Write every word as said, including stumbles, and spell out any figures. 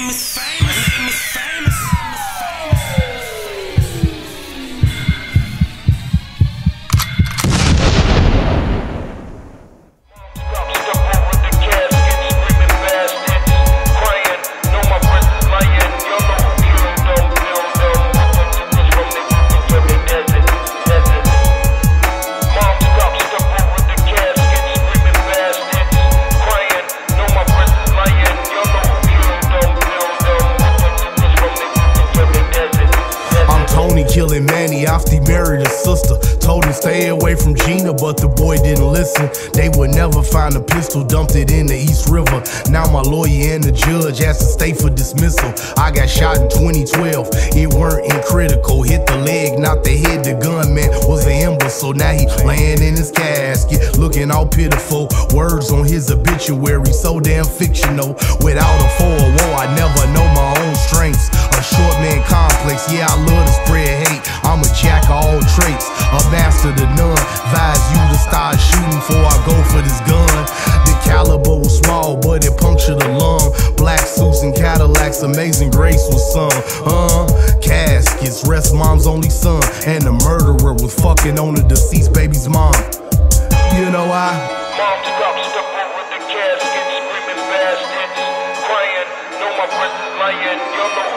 name is famous. My name is famous. Killing Manny after he married his sister. Told him stay away from Gina, but the boy didn't listen. They would never find a pistol, dumped it in the East River. Now my lawyer and the judge has to stay for dismissal. I got shot in twenty twelve, it weren't in critical. Hit the leg, not the head, the gunman was an imbecile. Now he laying in his casket, looking all pitiful. Words on his obituary, so damn fictional. Without a four oh war, I never know my own strengths. A short man complex, yeah, I love to spread hate. I'm a jack of all traits, a master to none. Advise you to start shooting before I go for this gun. The caliber was small, but it punctured a lung. Black suits and Cadillacs, Amazing Grace was sung. Uh, caskets, rest mom's only son, and the murderer was fucking on the deceased baby's mom. You know why? Mom's dropped up over the casket, screaming bastards, crying, know my brother's lying, you know